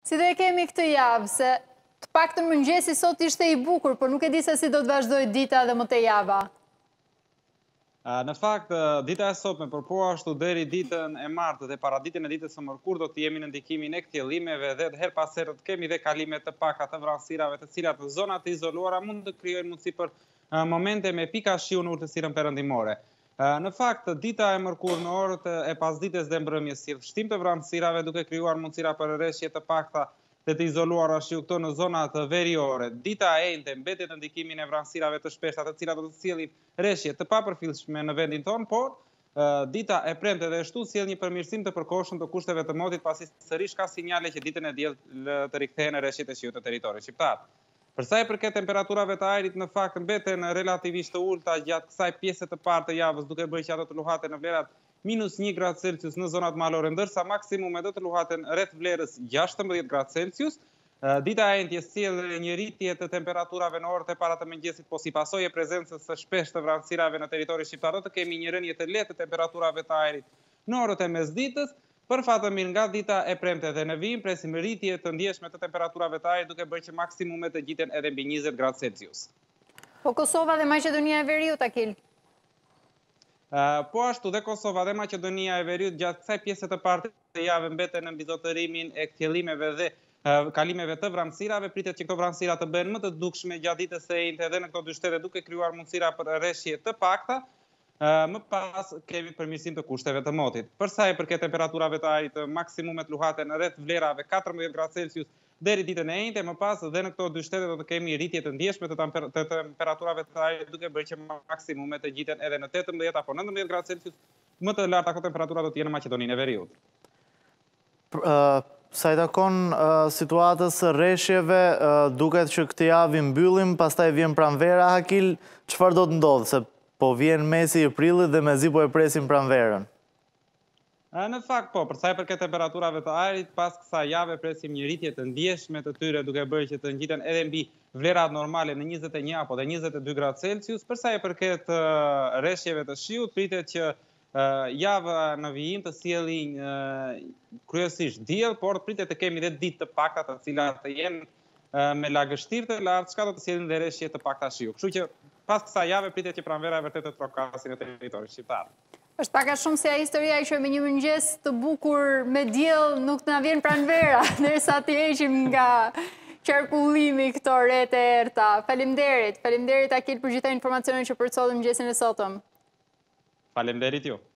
Si do e kemi këtë javë, se të paktën mëngjesi sot ishte i bukur, por nuk e di se si do të vazhdoj dita dhe më te java. Në fakt, dita e sotme, por po ashtu deri ditën e martët dhe paraditën e ditës së mërkurë do të jemi në ndikimin e kthjellimeve dhe her pas here të kemi dhe kalime të paka të vranësirave, të cilat në zonat e izoluara mund të krijojnë mundësi për momente me pika shiu në urtësirën perëndimore. Në fakt, dita e mërkurë në orët e pasdites dhe mbrëmjes sjell vështim të vranësirave duke krijuar mundësira për rreshje të pakta dhe të izoluara shiu këto në zonat veriore. Dita e njëjtë mbetet në ndikimin e vranësirave të shpeshta, të cilat do të sjellin rreshje të papërfillshme në vendin tonë, por dita e premte dhe ashtu sjell një përmirësim të përkohshëm të kushteve të motit, pasi sërish ka sinjale që ditën e diell të rikthehen rreshjet e shiut të territorit shqiptar. Për sa i përket temperaturave të ajrit, në fakt mbeten relativisht të ulta gjatë kësaj pjese të parë të javës, duke bërë që ato të luhaten në vlerat -1 °C në zonat malore, ndërsa maksimumet do të luhaten rreth vlerës 16 °C. Dita e njëjtë sjell një rritje të temperaturave në orët e para të mëngjesit, po si pasojë e prezencës së shpeshtë të vranësirave në territorin shqiptar, do të kemi një rënje të lehtë të temperaturave të ajrit në orët e mesditës. Për fat të mirë, nga dita e premte dhe në vijim presim rritje të ndjeshme të temperaturave të ajrit, duke bërë që maksimumet të gjiten edhe mbi 20 °C. Po Kosova dhe Maqedonia e Veriut, Akil? Po ashtu dhe Kosova dhe Maqedonia e Veriut gjatë kësaj pjese të parë të javës mbeten në mbizotërimin e kthjellimeve dhe kalimeve të vranësirave. Pritet që këto vranësira të bëhen më të dukshme gjatë ditës së njëjtë edhe në këto dy shtete, duke krijuar mundësira për rreshje të pakta. Më pas kemi përmirësim të kushteve të motit. Për sa i përket temperaturave të ajrit, maksimumet luhaten rreth vlerave 14 °C deri ditën e njëjtë, më pas dhe në këto dy shtete do të kemi rritje të ndjeshme të temperaturave të ajrit, duke bërë që maksimumet të gjiten edhe në 18 apo 19 °C. Më të larta këto temperatura do të jenë në Maqedoninë e Veriut. Sa i takon situatës së rreshjeve, duket që këtë javë mbyllim, pastaj vjen pranvera, Akil, çfarë do të ndodhë? Se po vjen mesi i prillit dhe mezi po e presim pranverën. Në fakt po, për sa i përket temperaturave të ajrit, pas kësaj jave presim një rritje të ndjeshme të tyre, duke bërë që të ngjiten edhe mbi vlerat normale në 21 apo dhe 22 °C. Për sa i përket rreshjeve të shiut, pritet që java në vijim të sjellë kryesisht diell, por pritet të kemi edhe ditë të pakta të cilat të jenë me lagështirë të lartë, çka do të sjellin dhe rreshje të pakta shiu. Kështu që pas kësaj jave pritet që pranvera e vërtet të trokasin në territorin shqiptar. Është pak a shumë se ajo historia që me një mëngjes të bukur me diell nuk na vjen pranvera, ndërsa të heqim nga qarkullimi këto rreth e errta. Faleminderit Akil për gjitha informacionet që përcollim mëngjesin e sotëm. Faleminderit ju.